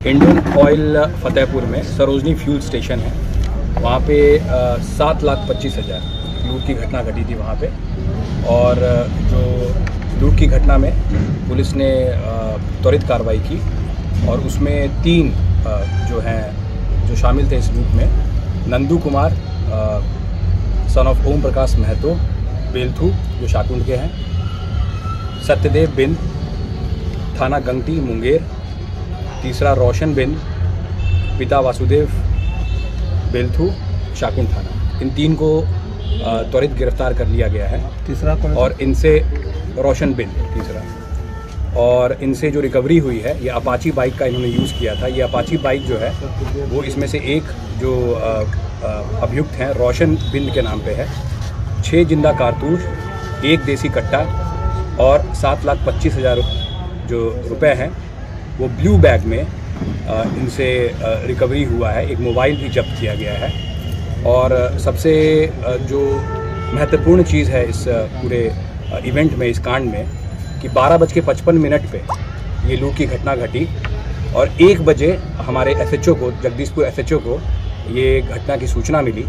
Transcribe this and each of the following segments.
Indian oil Fatehpur में Sarojini fuel station है, वहाँ पे 7,25,000 लूट की घटना घटी थी वहाँ पे। और जो लूट की घटना में पुलिस ने त्वरित कार्रवाई की और उसमें 3 जो शामिल थे इस लूट में, नंदू कुमार सन ऑफ ओम प्रकाश महतो बेलथू जो शाकुंड के हैं, सत्यदेव बिंद थाना गंगटी मुंगेर, तीसरा रोशन बिंद पिता वासुदेव बेलथू शाकुंड थाना। इन 3 को त्वरित गिरफ्तार कर लिया गया है। तीसरा कौन? और इनसे रोशन बिंद तीसरा। और इनसे जो रिकवरी हुई है, ये अपाची बाइक का इन्होंने यूज़ किया था। ये अपाची बाइक जो है वो इसमें से एक जो अभियुक्त हैं रोशन बिंद के नाम पे है। 6 जिंदा कारतूस, 1 देसी कट्टा और 7,25,000 जो रुपए हैं वो ब्लू बैग में इनसे रिकवरी हुआ है। एक मोबाइल भी जब्त किया गया है। और सबसे जो महत्वपूर्ण चीज़ है इस पूरे इवेंट में, इस कांड में, कि 12:55 पे ये लूट की घटना घटी और 1 बजे हमारे एसएचओ को, जगदीशपुर एसएचओ को ये घटना की सूचना मिली।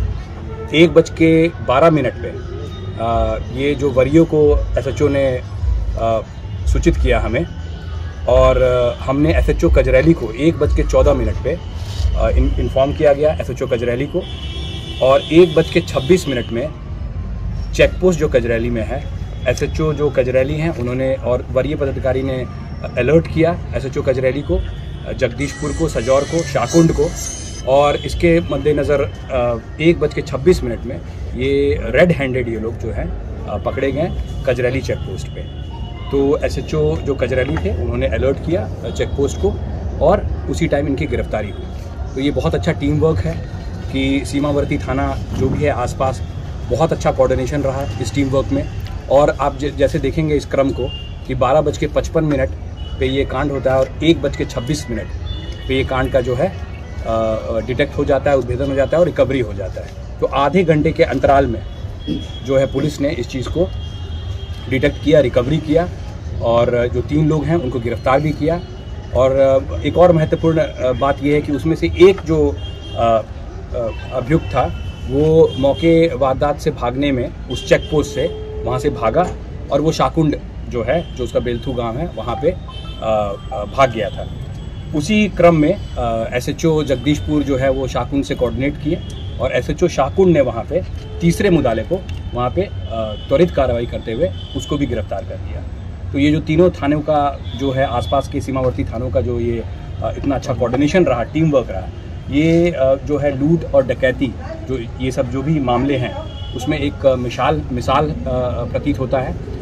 1:12 पे ये जो वरियों को एसएचओ ने सूचित किया हमें, और हमने एसएचओ कजरैली को 1:14 पे इन्फॉर्म किया गया एसएचओ कजरैली को। और 1:26 में चेकपोस्ट जो कजरैली में है, एसएचओ जो कजरैली हैं उन्होंने और वरीय पदाधिकारी ने अलर्ट किया एसएचओ कजरैली को, जगदीशपुर को, सजौर को, शाकुंड को। और इसके मद्देनज़र 1:26 में ये रेड हैंडेड ये लोग जो हैं पकड़े गए कजरैली चेकपोस्ट पे। तो एसएचओ जो कजरैली थे उन्होंने अलर्ट किया चेकपोस्ट को और उसी टाइम इनकी गिरफ्तारी हुई। तो ये बहुत अच्छा टीम वर्क है कि सीमावर्ती थाना जो भी है आसपास, बहुत अच्छा कोऑर्डिनेशन रहा इस टीम वर्क में। और आप जैसे देखेंगे इस क्रम को कि 12:55 पे ये कांड होता है और 1:26 पे ये कांड का जो है डिटेक्ट हो जाता है, उद्भेदन हो जाता है और रिकवरी हो जाता है। तो आधे घंटे के अंतराल में जो है पुलिस ने इस चीज़ को डिटेक्ट किया, रिकवरी किया और जो 3 लोग हैं उनको गिरफ्तार भी किया। और एक और महत्वपूर्ण बात यह है कि उसमें से एक जो अभियुक्त था वो मौके वारदात से भागने में उस चेक पोस्ट से वहाँ से भागा और वो शाकुंड जो है, जो उसका बेलथू गांव है, वहाँ पे भाग गया था। उसी क्रम में एसएचओ जगदीशपुर जो है वो शाकुंड से कोऑर्डिनेट किए और एसएचओ शाकुंड ने वहाँ पे तीसरे मुदाले को वहाँ पे त्वरित कार्रवाई करते हुए उसको भी गिरफ्तार कर लिया। तो ये जो तीनों थानों का जो है, आसपास के सीमावर्ती थानों का जो ये इतना अच्छा कोऑर्डिनेशन रहा, टीम वर्क रहा, ये जो है लूट और डकैती, जो ये सब जो भी मामले हैं उसमें एक मिसाल प्रतीत होता है।